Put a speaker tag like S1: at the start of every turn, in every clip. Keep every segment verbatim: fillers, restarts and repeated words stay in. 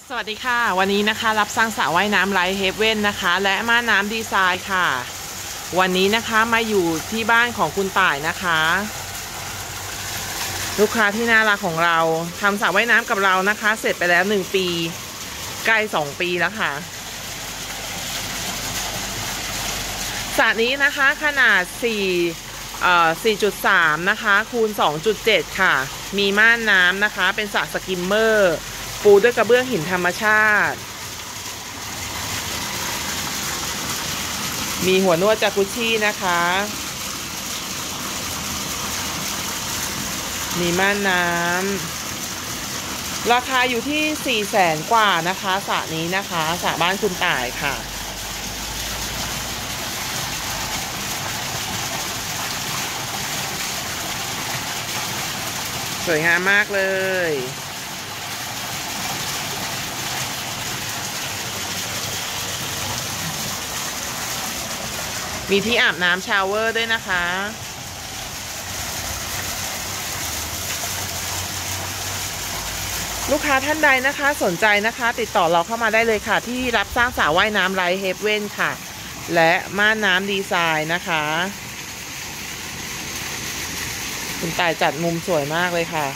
S1: สวัสดีค่ะวันนี้นะคะรับสร้างสระว่ายน้ำไลท์เฮเว่นนะคะและม่านน้ำดีไซน์ค่ะวันนี้นะคะมาอยู่ที่บ้านของคุณต่ายนะคะลูกค้าที่น่ารักของเราทำสระว่ายน้ำกับเรานะคะเสร็จไปแล้วหนึ่งปีใกล้สองปีแล้วค่ะสระนี้นะคะขนาดสี่เอ่อ สี่จุดสาม นะคะคูณ สองจุดเจ็ด ค่ะมีม่านน้ำนะคะเป็นสระสกิมเมอร์ปูด้วยกระเบื้องหินธรรมชาติมีหัวนวดจากุชชี่นะคะมีม่านน้ำราคาอยู่ที่สี่แสนกว่านะคะสระนี้นะคะสระบ้านคุณต่ายค่ะสวยงามมากเลยมีที่อาบน้ำชาวเวอร์ด้วยนะคะลูกค้าท่านใดนะคะสนใจนะคะติดต่อเราเข้ามาได้เลยค่ะที่รับสร้างสระว่ายน้ำไลท์เฮเว่นค่ะและม่านน้ำดีไซน์นะคะคุณต่ายจัดมุมสวยมากเลยค่ะ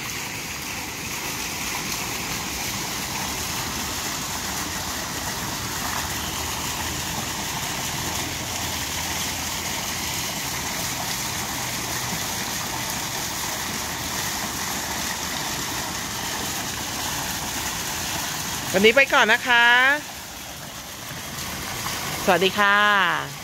S1: วันนี้ไปก่อนนะคะสวัสดีค่ะ